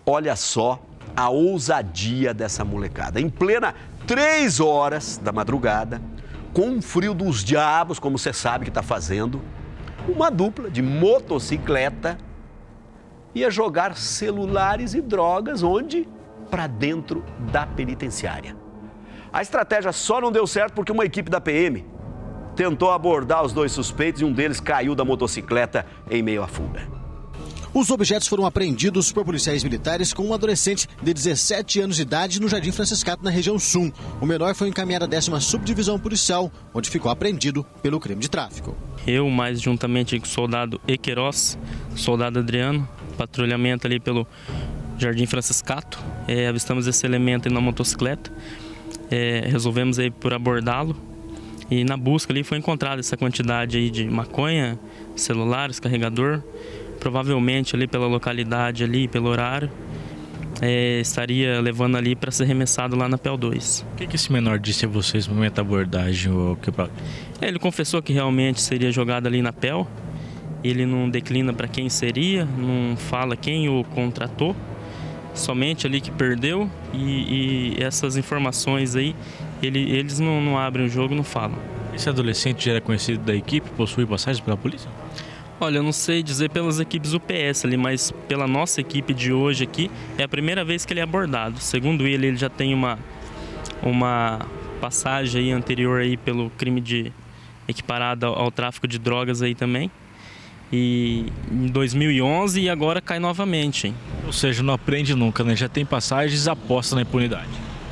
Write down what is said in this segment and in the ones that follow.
Olha só a ousadia dessa molecada. Em plena 3 horas da madrugada, com um frio dos diabos, como você sabe que está fazendo, uma dupla de motocicleta ia jogar celulares e drogas onde? Para dentro da penitenciária. A estratégia só não deu certo porque uma equipe da PM tentou abordar os 2 suspeitos e um deles caiu da motocicleta em meio à fuga. Os objetos foram apreendidos por policiais militares com um adolescente de 17 anos de idade no Jardim Franciscato, na região sul. O menor foi encaminhado à 10ª Subdivisão Policial, onde ficou apreendido pelo crime de tráfico. Eu, mais juntamente com o soldado Equeiroz, soldado Adriano, patrulhamento ali pelo Jardim Franciscato, avistamos esse elemento aí na motocicleta, resolvemos aí por abordá-lo e na busca ali foi encontrada essa quantidade aí de maconha, celulares, carregador. Provavelmente ali pela localidade, ali pelo horário, estaria levando ali para ser arremessado lá na PEL2. O que esse menor disse a vocês no momento da abordagem? Ele confessou que realmente seria jogado ali na PEL. Ele não declina para quem seria, não fala quem o contratou, somente ali que perdeu e essas informações aí, eles não abrem o jogo, não falam. Esse adolescente já era conhecido da equipe, possui passagens pela polícia? Olha, eu não sei dizer pelas equipes UPS ali, mas pela nossa equipe de hoje aqui, é a primeira vez que ele é abordado. Segundo ele já tem uma passagem aí anterior aí pelo crime de equiparado ao tráfico de drogas aí também. E em 2011 e agora cai novamente, hein? Ou seja, não aprende nunca, né? Já tem passagens, aposta na impunidade.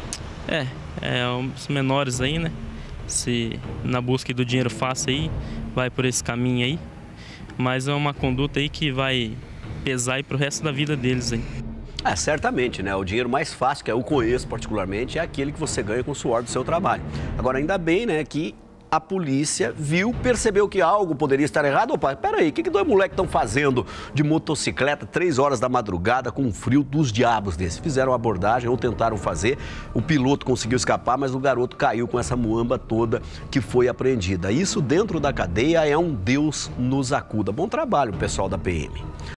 Os menores aí, né? Se na busca do dinheiro fácil aí, vai por esse caminho aí. Mas é uma conduta aí que vai pesar aí pro resto da vida deles, hein? Certamente, né? O dinheiro mais fácil, que eu conheço particularmente, é aquele que você ganha com o suor do seu trabalho. Agora, ainda bem, né, que a polícia percebeu que algo poderia estar errado. Opa, peraí, o que 2 moleques estão fazendo de motocicleta 3 horas da madrugada com um frio dos diabos desse? Fizeram a abordagem ou tentaram fazer, o piloto conseguiu escapar, mas o garoto caiu com essa muamba toda que foi apreendida. Isso dentro da cadeia é um Deus nos acuda. Bom trabalho, pessoal da PM.